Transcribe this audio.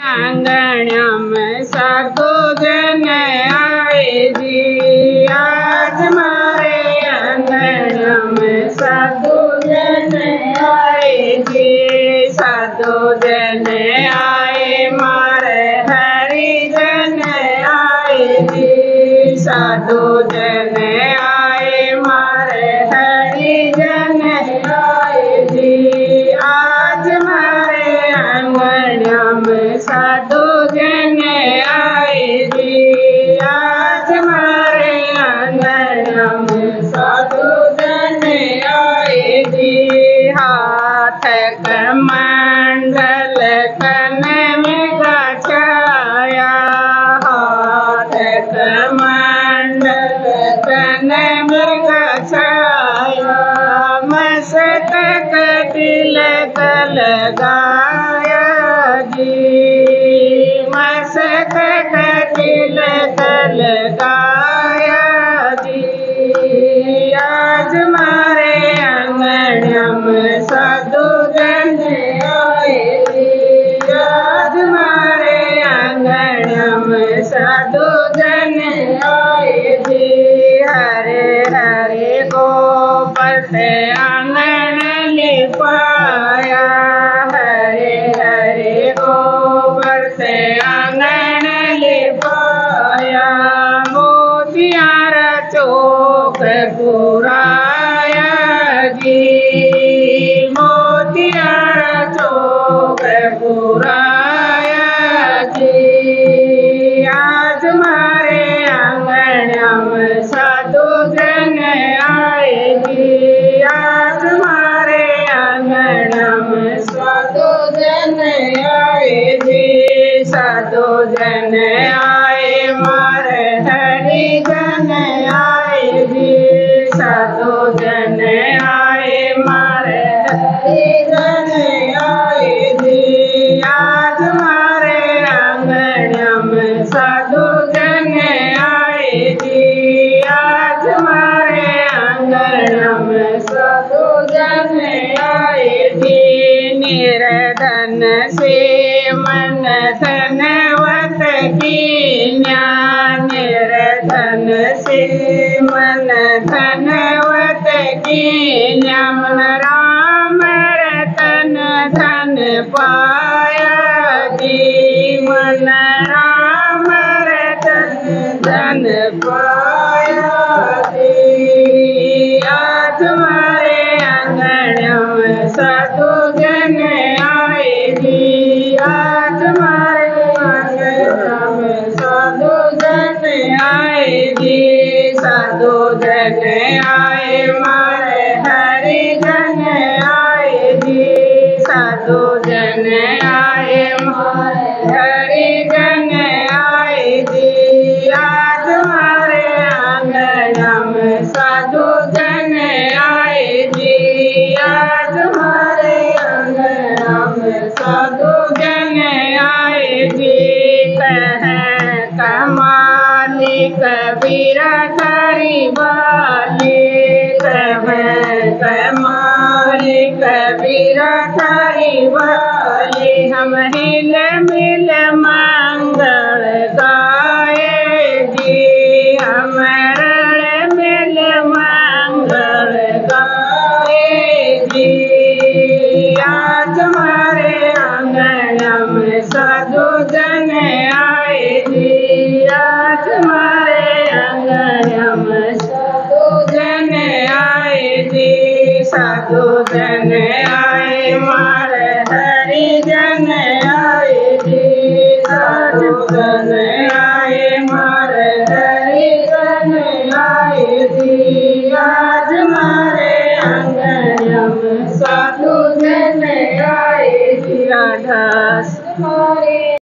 आंगन में साधु जन आए जी। आज मारे आंगन में साधु जन आए जी। साधु जन आए मारे हरिजन आए जी। साधु जन आए मारे हरिजन आए जी। आज मारे आंगन में साधु जन आए जी। आज मारे आंगन में साधु जन आए जी। हाथ कमंडल कन में गछाया। हाथ कमंडल कन में गछाया। मस्तक तिलक लगाया जी। मस्तक तिलक लगाया जी। आज मारे आंगन में साधु जन आए जी। आज मारे आंगन में साधु जन आए जी। हरे हरे गोबर से आंगन लिपाया। हरे हरे गोबर से आंगन लिपाया। मोतियार चौक पुराया जी। मोतियार चौक पुराया जी। आज मारे आंगन में साधु जन आए जी। आज मारे आंगन में साधु जन आए जी। साधु जन आए मारे हरिजन आए जी। साधु जन आए मारे हरिजन आए जी। आज मारे आंगन में साधु जन आए जी। आज मारे आंगन में साधु जन आए जी। निर्धन से मन धनवत कीन्या। निर्धन से मन धनवत कीन्या। मन राम रतन धन पाया जी। मन राम रतन धन पाया जी। आज मारे आंगन में साधु जन आए जी। आज मारे आंगन में साधु जन आए जी। साधु जन आए मारे हरिजन आए जी। साधु जन आए मारे हरिजन आए जी। आज मारे आंगन में साधु जन आए जी। आज मारे आंगन में साधु जन आए जी। कह कमाली कबीर करी वाली। कह कमाली कबीर करी वाली। हम हिल मिल मंगल गाए जी। हम रण मिल मंगल गाए जी। आज मारे आंगन में साधु जन आए जी। आज मारे आंगन में साधु जन आए जी। साधु जन आए मारे हरिजन